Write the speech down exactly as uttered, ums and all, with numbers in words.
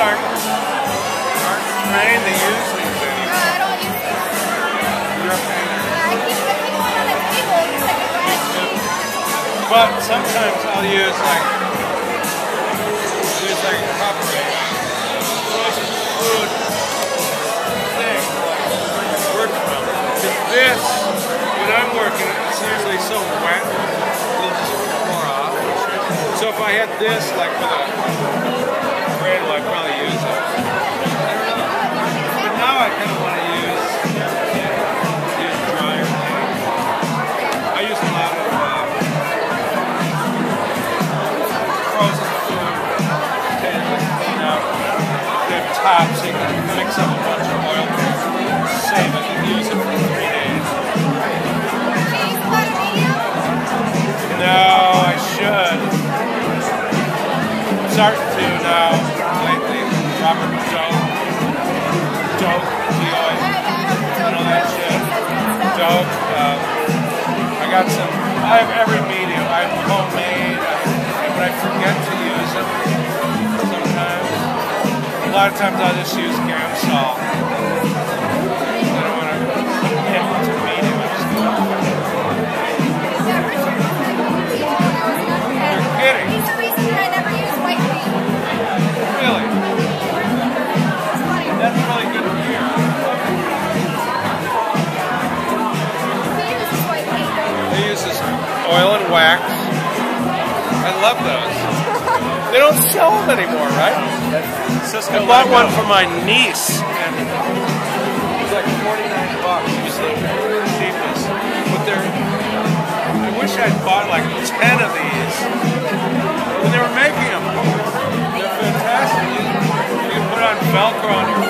aren't, aren't trained to use these anymore. No, I don't use them. You're a painter. Yeah, I keep, I keep one on the table because I can grab cheese. But sometimes I'll use like, use like a copperate. Frozen food thing to like work from. Because this, when I'm working, it's usually so wet, it'll just pour off. So if I had this like with a cradle, I'd probably use it. I don't know. But now I kind of want to use, use dryer things. I use a lot of uh, frozen food containers to clean out their tops so you can mix up a bunch of oil, save it, and use it for three days. Cheese, butter, medium? No, I should. Starting to now, lately, Robert Joe, Joe, D O A, you know that shit, Joe, uh, I got some, I have every medium, I have homemade, but I forget to use them sometimes. A lot of times I'll just use Gam salt. I don't want to put it into medium, I just go off. You're kidding. He's the reason that I never use white paint. Really? That's really good to hear. He uses white paint. They use this oil and wax. I love those. They don't sell them anymore, right? I bought one for my niece, and it was like forty-nine bucks. It was the cheapest. But they're, I wish I'd bought like ten of these when they were making them. They're fantastic. You, you can put on Velcro on your